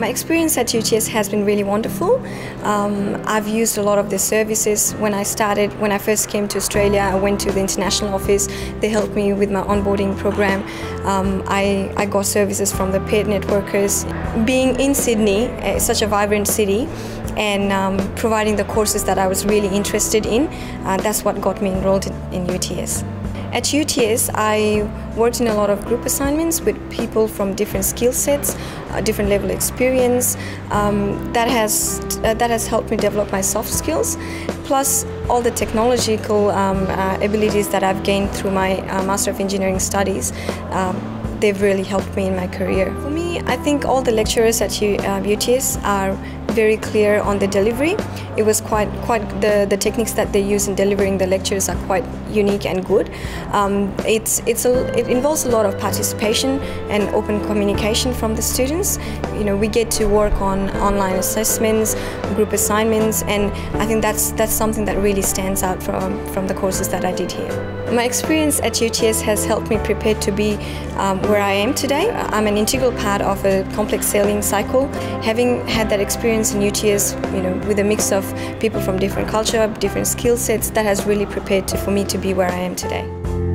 My experience at UTS has been really wonderful. I've used a lot of the services. When I first came to Australia, I went to the international office. They helped me with my onboarding program. I got services from the paid networkers. Being in Sydney, such a vibrant city, and providing the courses that I was really interested in, that's what got me enrolled in UTS. At UTS, I worked in a lot of group assignments with people from different skill sets, different level of experience. That has helped me develop my soft skills, plus all the technological abilities that I've gained through my Master of Engineering studies. They've really helped me in my career. For me, I think all the lecturers at UTS are very clear on the delivery. It was quite the techniques that they use in delivering the lectures are quite unique and good. It involves a lot of participation and open communication from the students. You know, we get to work on online assessments, group assignments, and I think that's something that really stands out from the courses that I did here. My experience at UTS has helped me prepare to be where I am today. I'm an integral part of a complex sailing cycle. Having had that experience in UTS, you know, with a mix of people from different culture, different skill sets, that has really prepared for me to be where I am today.